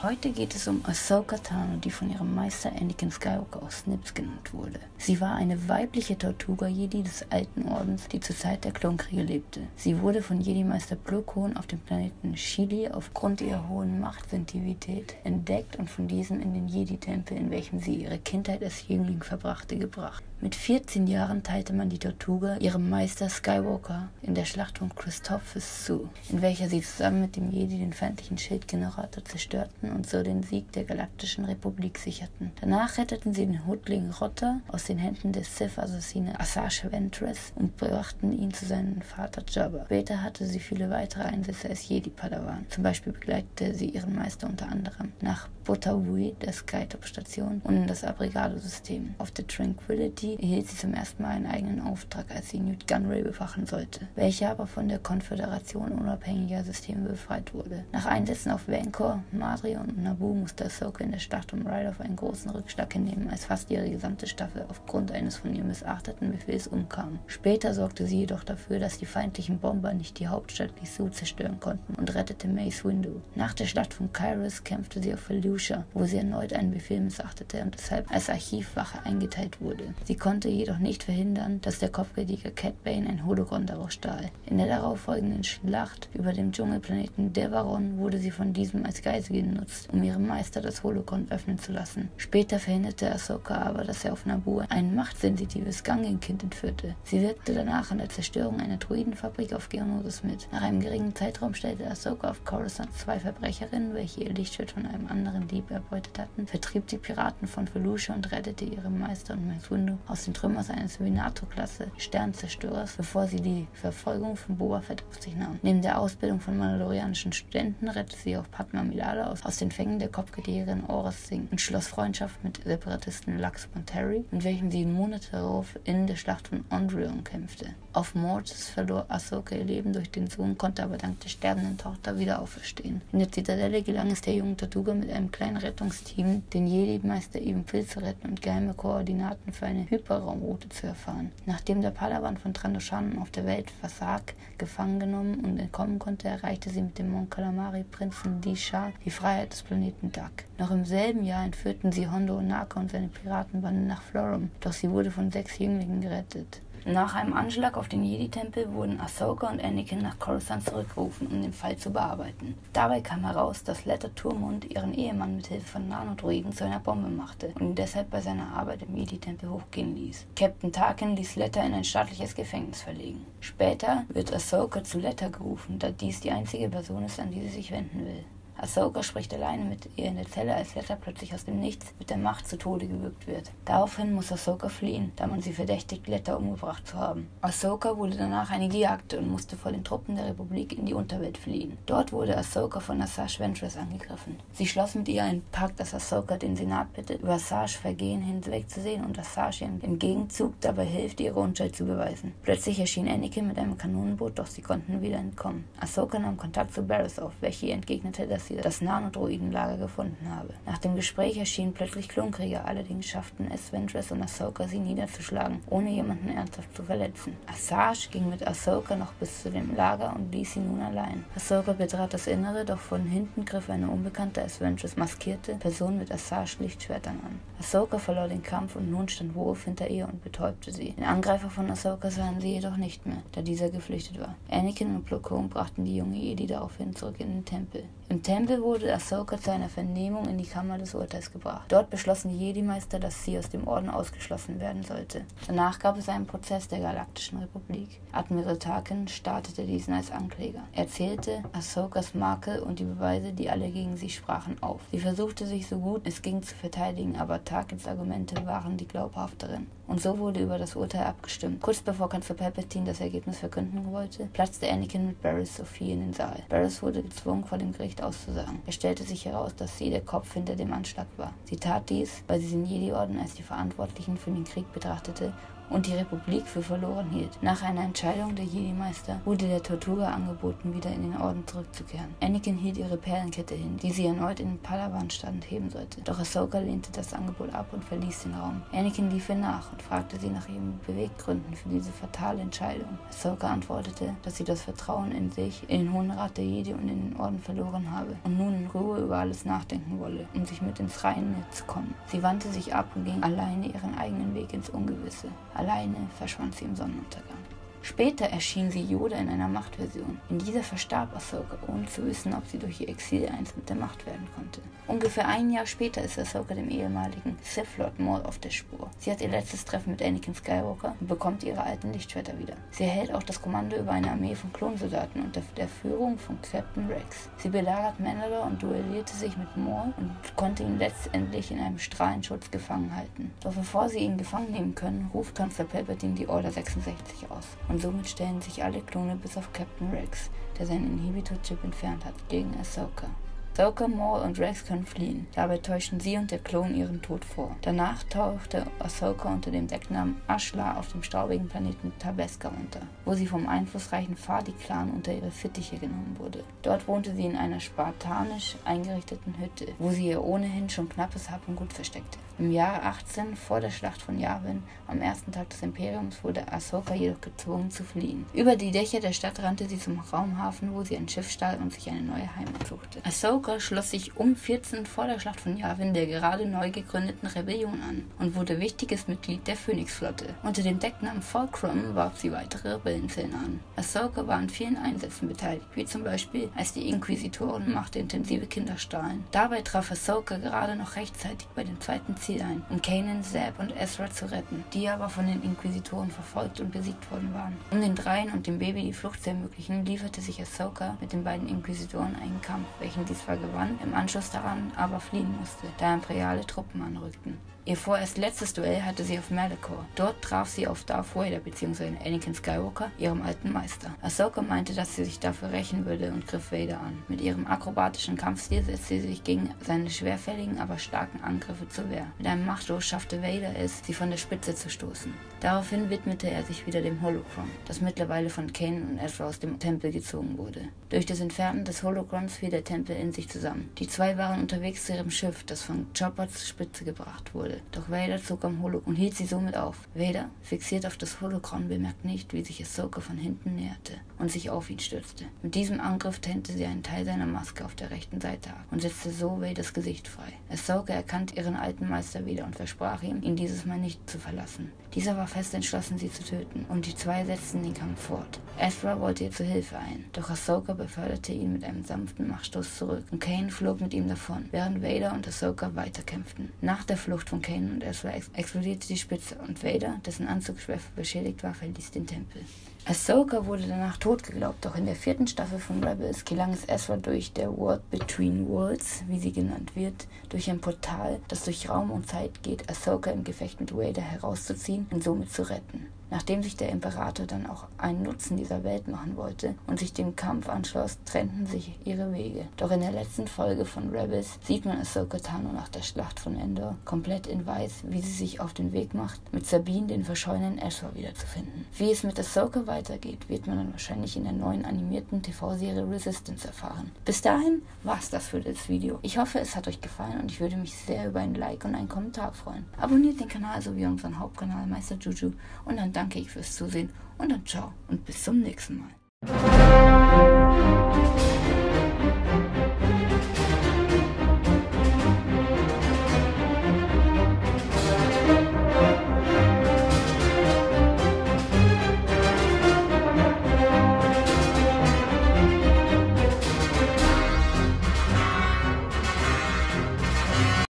Heute geht es um Ahsoka Tano, die von ihrem Meister Anakin Skywalker auch Snips genannt wurde. Sie war eine weibliche Tortuga-Jedi des Alten Ordens, die zur Zeit der Klonkriege lebte. Sie wurde von Jedi-Meister Plo Koon auf dem Planeten Shili aufgrund ihrer hohen Machtsensitivität entdeckt und von diesem in den Jedi-Tempel, in welchem sie ihre Kindheit als Jüngling verbrachte, gebracht. Mit 14 Jahren teilte man die Tortuga ihrem Meister Skywalker in der Schlacht von Christophsis zu, in welcher sie zusammen mit dem Jedi den feindlichen Schildgenerator zerstörten und so den Sieg der Galaktischen Republik sicherten. Danach retteten sie den Huttling Rotter aus den Händen des Sith-Assassinen Asajj Ventress und brachten ihn zu seinem Vater Jabba. Später hatte sie viele weitere Einsätze als Jedi-Padawan. Zum Beispiel begleitete sie ihren Meister unter anderem nach Botawui, der Skytop-Station, und in das Abrigado-System. Auf der Tranquility erhielt sie zum ersten Mal einen eigenen Auftrag, als sie Nute Gunray bewachen sollte, welcher aber von der Konföderation unabhängiger Systeme befreit wurde. Nach Einsätzen auf Vancor, Madrion und Naboo musste Ahsoka in der Schlacht um Ryloth einen großen Rückschlag hinnehmen, als fast ihre gesamte Staffel aufgrund eines von ihr missachteten Befehls umkam. Später sorgte sie jedoch dafür, dass die feindlichen Bomber nicht die Hauptstadt Lysu zerstören konnten und rettete Mace Windu. Nach der Schlacht von Kyrus kämpfte sie auf Felucia, wo sie erneut einen Befehl missachtete und deshalb als Archivwache eingeteilt wurde. Sie konnte jedoch nicht verhindern, dass der Kopfgeldjäger Cad Bane ein Hologramm daraus stahl. In der darauffolgenden Schlacht über dem Dschungelplaneten Devaron wurde sie von diesem als Geisel genutzt, um ihrem Meister das Hologramm öffnen zu lassen. Später verhinderte Ahsoka aber, dass er auf Naboo ein machtsensitives Gungan-Kind entführte. Sie wirkte danach an der Zerstörung einer Druidenfabrik auf Geonosis mit. Nach einem geringen Zeitraum stellte Ahsoka auf Coruscant 2 Verbrecherinnen, welche ihr Lichtschwert von einem anderen Dieb erbeutet hatten, vertrieb die Piraten von Felucia und rettete ihren Meister und Mace Windu aus den Trümmern eines Venator-Klasse Sternzerstörers, bevor sie die Verfolgung von Boba Fett auf sich nahm. Neben der Ausbildung von mandalorianischen Studenten rettete sie auch Padmé Amidala aus den Fängen der Kopfgeldjägerin Aurra Sing und schloss Freundschaft mit Separatisten Lux Monteri, mit welchem sie Monate darauf in der Schlacht von Ondrion kämpfte. Auf Mortis verlor Ahsoka ihr Leben durch den Sohn, konnte aber dank der sterbenden Tochter wieder auferstehen. In der Zitadelle gelang es der jungen Tortuga mit einem kleinen Rettungsteam, den Jedi-Meister Even Pill zu retten und geheime Koordinaten für eine Hyperraumroute zu erfahren. Nachdem der Padawan von Trandoshan auf der Welt Vassak gefangen genommen und entkommen konnte, erreichte sie mit dem Mon Calamari-Prinzen Di Shar die Freiheit des Planeten Dak. Noch im selben Jahr entführten sie Hondo Ohnaka und seine Piratenbande nach Florrum, doch sie wurde von 6 Jünglingen gerettet. Nach einem Anschlag auf den Jedi-Tempel wurden Ahsoka und Anakin nach Coruscant zurückgerufen, um den Fall zu bearbeiten. Dabei kam heraus, dass Letter Turmund ihren Ehemann mit Hilfe von Nanodroiden zu einer Bombe machte und ihn deshalb bei seiner Arbeit im Jedi-Tempel hochgehen ließ. Captain Tarkin ließ Letter in ein staatliches Gefängnis verlegen. Später wird Ahsoka zu Letter gerufen, da dies die einzige Person ist, an die sie sich wenden will. Ahsoka spricht alleine mit ihr in der Zelle, als Letter plötzlich aus dem Nichts mit der Macht zu Tode gewürgt wird. Daraufhin muss Ahsoka fliehen, da man sie verdächtigt, Letter umgebracht zu haben. Ahsoka wurde danach eine Gejagte und musste vor den Truppen der Republik in die Unterwelt fliehen. Dort wurde Ahsoka von Asajj Ventress angegriffen. Sie schloss mit ihr einen Pakt, dass Ahsoka den Senat bittet, über Asajj Vergehen hinwegzusehen und Asajj im Gegenzug dabei hilft, ihre Unschuld zu beweisen. Plötzlich erschien Anakin mit einem Kanonenboot, doch sie konnten wieder entkommen. Ahsoka nahm Kontakt zu Barriss auf, welche ihr entgegnete, dass sie das Nanodroidenlager gefunden habe. Nach dem Gespräch erschienen plötzlich Klonkrieger, allerdings schafften es Ventress und Ahsoka, sie niederzuschlagen, ohne jemanden ernsthaft zu verletzen. Asajj ging mit Ahsoka noch bis zu dem Lager und ließ sie nun allein. Ahsoka betrat das Innere, doch von hinten griff eine unbekannte, als Ventress maskierte Person mit Asajj Lichtschwertern an. Ahsoka verlor den Kampf und nun stand Worf hinter ihr und betäubte sie. Den Angreifer von Ahsoka sahen sie jedoch nicht mehr, da dieser geflüchtet war. Anakin und Plo Koon brachten die junge Jedi daraufhin zurück in den Tempel. Im Tempel wurde Ahsoka zu einer Vernehmung in die Kammer des Urteils gebracht. Dort beschlossen die Jedi-Meister, dass sie aus dem Orden ausgeschlossen werden sollte. Danach gab es einen Prozess der Galaktischen Republik. Admiral Tarkin startete diesen als Ankläger. Er zählte Ahsokas Makel und die Beweise, die alle gegen sie sprachen, auf. Sie versuchte sich so gut es ging zu verteidigen, aber Tarkins Argumente waren die glaubhafteren. Und so wurde über das Urteil abgestimmt. Kurz bevor Kanzler Palpatine das Ergebnis verkünden wollte, platzte Anakin mit Barriss Sophie in den Saal. Barriss wurde gezwungen, vor dem Gericht auszusagen. Es stellte sich heraus, dass sie der Kopf hinter dem Anschlag war. Sie tat dies, weil sie den Jedi-Orden als die Verantwortlichen für den Krieg betrachtete und die Republik für verloren hielt. Nach einer Entscheidung der Jedi-Meister wurde der Tortuga angeboten, wieder in den Orden zurückzukehren. Anakin hielt ihre Perlenkette hin, die sie erneut in den Padawan-Stand heben sollte. Doch Ahsoka lehnte das Angebot ab und verließ den Raum. Anakin lief ihr nach und fragte sie nach ihren Beweggründen für diese fatale Entscheidung. Ahsoka antwortete, dass sie das Vertrauen in sich, in den Hohen Rat der Jedi und in den Orden verloren habe und nun in Ruhe über alles nachdenken wolle, um sich mit ins Reine zu kommen. Sie wandte sich ab und ging alleine ihren eigenen Weg ins Ungewisse. Alleine verschwand sie im Sonnenuntergang. Später erschien sie Yoda in einer Machtversion. In dieser verstarb Ahsoka, ohne zu wissen, ob sie durch ihr Exil eins mit der Macht werden konnte. Ungefähr ein Jahr später ist Ahsoka dem ehemaligen Sith Lord Maul auf der Spur. Sie hat ihr letztes Treffen mit Anakin Skywalker und bekommt ihre alten Lichtschwerter wieder. Sie erhält auch das Kommando über eine Armee von Klonsoldaten unter der Führung von Captain Rex. Sie belagert Mandalore und duellierte sich mit Maul und konnte ihn letztendlich in einem Strahlenschutz gefangen halten. Doch bevor sie ihn gefangen nehmen können, ruft Kanzler Palpatine die Order 66 aus. Und somit stellen sich alle Klone bis auf Captain Rex, der seinen Inhibitor-Chip entfernt hat, gegen Ahsoka. Ahsoka, Maul und Rex können fliehen. Dabei täuschen sie und der Klon ihren Tod vor. Danach tauchte Ahsoka unter dem Decknamen Ashla auf dem staubigen Planeten Tabeska unter, wo sie vom einflussreichen Fadi-Clan unter ihre Fittiche genommen wurde. Dort wohnte sie in einer spartanisch eingerichteten Hütte, wo sie ihr ohnehin schon knappes Hab und Gut versteckte. Im Jahre 18, vor der Schlacht von Yavin, am ersten Tag des Imperiums, wurde Ahsoka jedoch gezwungen zu fliehen. Über die Dächer der Stadt rannte sie zum Raumhafen, wo sie ein Schiff stahl und sich eine neue Heimat suchte. Ahsoka schloss sich um 14 vor der Schlacht von Yavin der gerade neu gegründeten Rebellion an und wurde wichtiges Mitglied der Phönixflotte. Unter dem Decknamen Fulcrum warf sie weitere Rebellenzellen an. Ahsoka war an vielen Einsätzen beteiligt, wie zum Beispiel, als die Inquisitoren machtintensive Kinder stahlen. Dabei traf Ahsoka gerade noch rechtzeitig bei dem zweiten Ziel ein, um Kanan, Zeb und Ezra zu retten, die aber von den Inquisitoren verfolgt und besiegt worden waren. Um den Dreien und dem Baby die Flucht zu ermöglichen, lieferte sich Ahsoka mit den beiden Inquisitoren einen Kampf, welchen sie zwar gewann, im Anschluss daran aber fliehen musste, da imperiale Truppen anrückten. Ihr vorerst letztes Duell hatte sie auf Malachor. Dort traf sie auf Darth Vader bzw. Anakin Skywalker, ihrem alten Meister. Ahsoka meinte, dass sie sich dafür rächen würde und griff Vader an. Mit ihrem akrobatischen Kampfstil setzte sie sich gegen seine schwerfälligen, aber starken Angriffe zur Wehr. Mit einem Machtstoß schaffte Vader es, sie von der Spitze zu stoßen. Daraufhin widmete er sich wieder dem Holocron, das mittlerweile von Kanan und Ezra aus dem Tempel gezogen wurde. Durch das Entfernen des Holocrons fiel der Tempel in sich zusammen. Die zwei waren unterwegs zu ihrem Schiff, das von Chopper zur Spitze gebracht wurde. Doch Vader zog am Holocron und hielt sie somit auf. Vader, fixiert auf das Holocron, bemerkt nicht, wie sich Ahsoka von hinten näherte und sich auf ihn stürzte. Mit diesem Angriff trennte sie einen Teil seiner Maske auf der rechten Seite ab und setzte so Vaders Gesicht frei. Ahsoka erkannte ihren alten Meister wieder und versprach ihm, ihn dieses Mal nicht zu verlassen. Dieser war fest entschlossen, sie zu töten, und die zwei setzten den Kampf fort. Ezra wollte ihr zu Hilfe ein, doch Ahsoka beförderte ihn mit einem sanften Machtstoß zurück und Kanan flog mit ihm davon, während Vader und Ahsoka weiterkämpften. Nach der Flucht von Kanan und Ezra explodierte die Spitze und Vader, dessen Anzug schwer beschädigt war, verließ den Tempel. Ahsoka wurde danach tot geglaubt, doch in der 4. Staffel von Rebels gelang es Ezra durch der World Between Worlds, wie sie genannt wird, durch ein Portal, das durch Raum und Zeit geht, Ahsoka im Gefecht mit Vader herauszuziehen und somit zu retten. Nachdem sich der Imperator dann auch einen Nutzen dieser Welt machen wollte und sich dem Kampf anschloss, trennten sich ihre Wege. Doch in der letzten Folge von Rebels sieht man Ahsoka Tano nach der Schlacht von Endor komplett in Weiß, wie sie sich auf den Weg macht, mit Sabine, den verschollenen Ezra, wiederzufinden. Wie es mit Ahsoka weitergeht, wird man dann wahrscheinlich in der neuen animierten TV-Serie Resistance erfahren. Bis dahin war's das für das Video. Ich hoffe, es hat euch gefallen und ich würde mich sehr über ein Like und einen Kommentar freuen. Abonniert den Kanal sowie unseren Hauptkanal Meister Juju und dann danke ich fürs Zusehen und dann ciao und bis zum nächsten Mal.